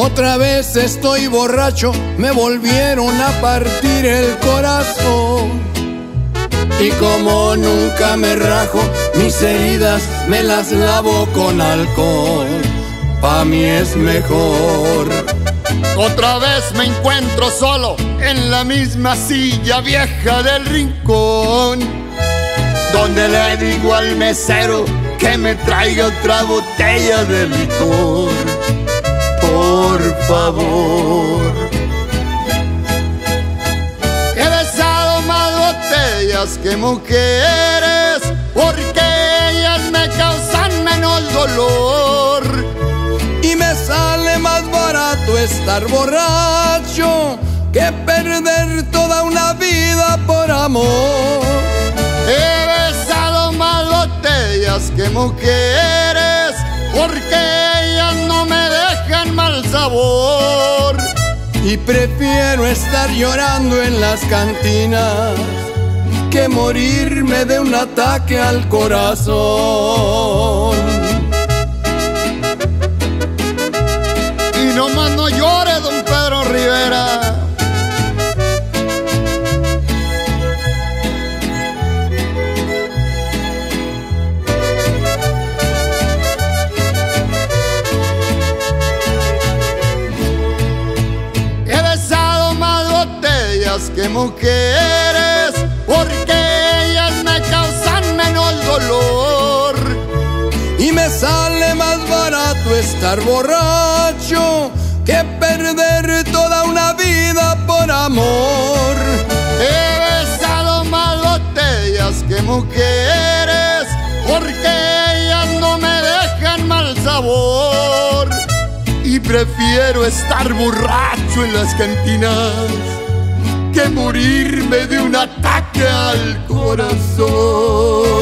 Otra vez estoy borracho, me volvieron a partir el corazón. Y como nunca me rajo, mis heridas me las lavo con alcohol. Pa' mí es mejor. Otra vez me encuentro solo en la misma silla vieja del rincón, donde le digo al mesero que me traiga otra botella de licor, por favor. He besado más botellas que mujeres, porque ellas me causan menos dolor. Y me sale más barato estar borracho que perder toda una vida por amor. He besado más botellas que mujeres, porque ellas no me dejan mal sabor. Y prefiero estar llorando en las cantinas que morirme de un ataque al corazón. Y no más no llore, don Pedro Rivera. He besado más botellas que mujeres, porque ellas me causan menos dolor. Y me sale más barato estar borracho que perder toda una vida por amor. He besado más botellas que mujeres, porque ellas no me dejan mal sabor. Y prefiero estar borracho en las cantinas que morirme de un ataque al corazón.